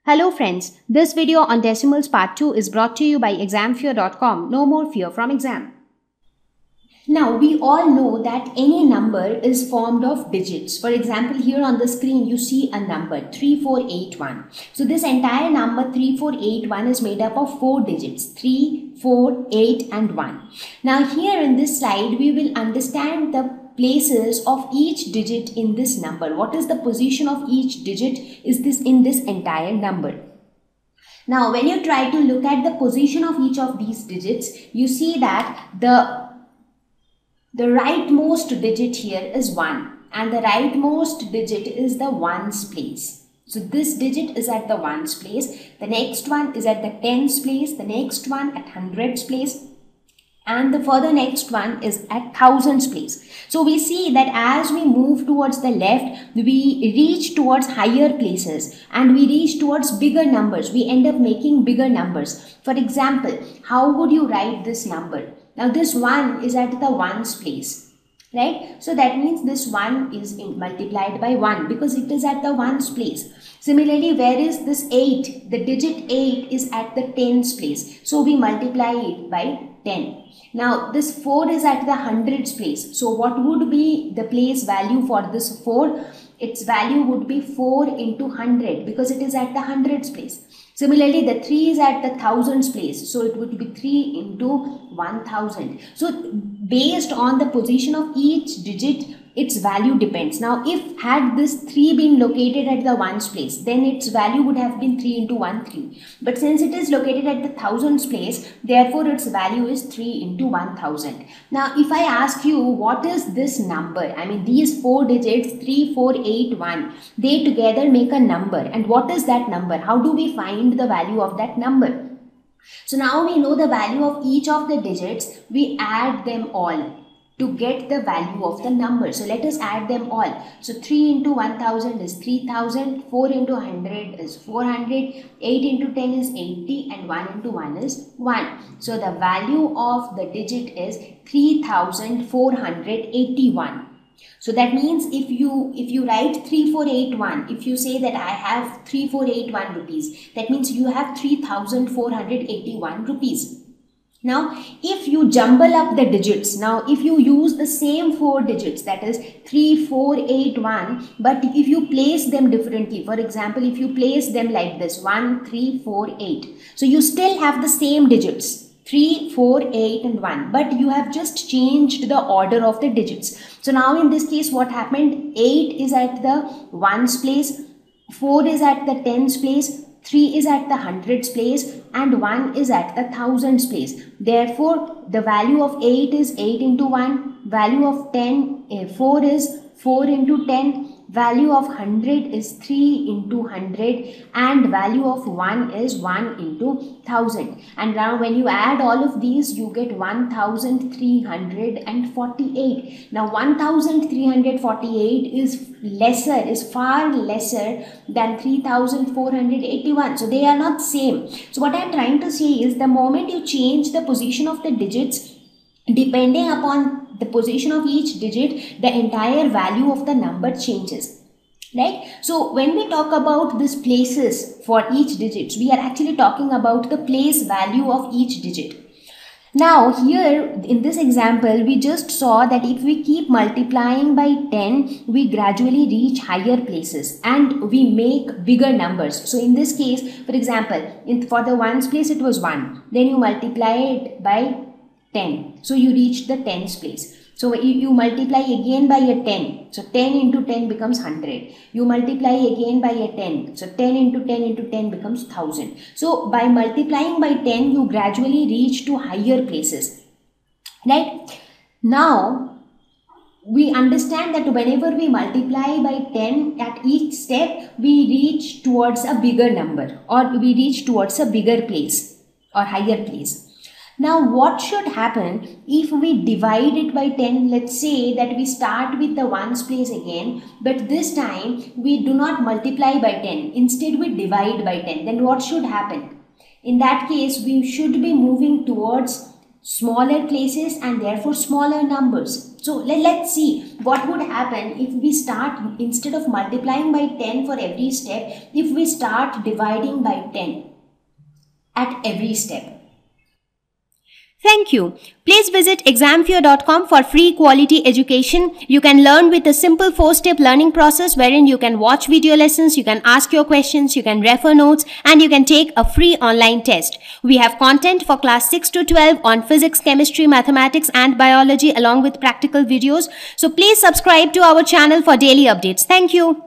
Hello friends, this video on decimals part 2 is brought to you by examfear.com. No more fear from exam. Now we all know that any number is formed of digits. For example, here on the screen you see a number 3481. So this entire number 3481 is made up of 4 digits 3, 4, 8 and 1. Now here in this slide we will understand the places of each digit in this number. What is the position of each digit is this in this entire number. Now when you try to look at the position of each of these digits, you see that the rightmost digit here is 1 and the rightmost digit is the ones place. So this digit is at the ones place, the next one is at the tens place, the next one at hundreds place, and the further next one is at thousands place. So we see that as we move towards the left, we reach towards higher places and we reach towards bigger numbers. We end up making bigger numbers. For example, how would you write this number? Now this 1 is at the ones place, right? So that means this 1 is multiplied by 1 because it is at the ones place. Similarly, where is this 8? The digit 8 is at the tens place. So we multiply it by 10. Now this 4 is at the hundreds place. So what would be the place value for this 4? Its value would be 4 into 100 because it is at the hundreds place. Similarly, the 3 is at the thousands place. So it would be 3 into 1000. So based on the position of each digit, its value depends. Now if had this 3 been located at the ones place, then its value would have been 3 into 13. But since it is located at the thousands place, therefore its value is 3 into 1000. Now if I ask you what is this number, I mean these 4 digits 3481, they together make a number. And what is that number? How do we find the value of that number? So now we know the value of each of the digits, we add them all to get the value of the number. So let us add them all. So 3 into 1000 is 3000, 4 into 100 is 400, 8 into 10 is 80 and 1 into 1 is 1. So the value of the digit is 3481. So that means if you write 3481, if you say that I have 3481 rupees, that means you have 3481 rupees. Now, if you jumble up the digits, now if you use the same 4 digits, that is 3481, but if you place them differently, for example, if you place them like this, 1, 3, 4, 8. So you still have the same digits, 3, 4, 8 and 1, but you have just changed the order of the digits. So now in this case, what happened? 8 is at the ones place, 4 is at the tens place, 3 is at the hundreds place and 1 is at the thousands place. Therefore, the value of 8 is 8 into 1, value of 4 is 4 into 10, value of 100 is 3 into 100 and value of 1 is 1 into 1000. And now when you add all of these, you get 1348. Now 1348 is far lesser than 3481. So they are not same. So what I am trying to say is the moment you change the position of the digits, depending upon the position of each digit, the entire value of the number changes. Right? So when we talk about these places for each digit, we are actually talking about the place value of each digit. Now here in this example, we just saw that if we keep multiplying by 10, we gradually reach higher places and we make bigger numbers. So in this case, for example, for the ones place it was 1, then you multiply it by 10. So you reach the tens place. So you multiply again by a 10. So 10 into 10 becomes 100. You multiply again by a 10. So 10 into 10 into 10 becomes 1000. So by multiplying by 10, you gradually reach to higher places. Right? Now, we understand that whenever we multiply by 10 at each step, we reach towards a bigger number or we reach towards a bigger place or higher place. Now what should happen if we divide it by 10? Let's say that we start with the ones place again, but this time we do not multiply by 10. Instead we divide by 10. Then what should happen? In that case, we should be moving towards smaller places and therefore smaller numbers. So let's see what would happen if we start, instead of multiplying by 10 for every step, if we start dividing by 10 at every step. Thank you. Please visit examfear.com for free quality education. You can learn with a simple 4-step learning process wherein you can watch video lessons, you can ask your questions, you can refer notes, and you can take a free online test. We have content for class 6 to 12 on physics, chemistry, mathematics, and biology along with practical videos. So please subscribe to our channel for daily updates. Thank you.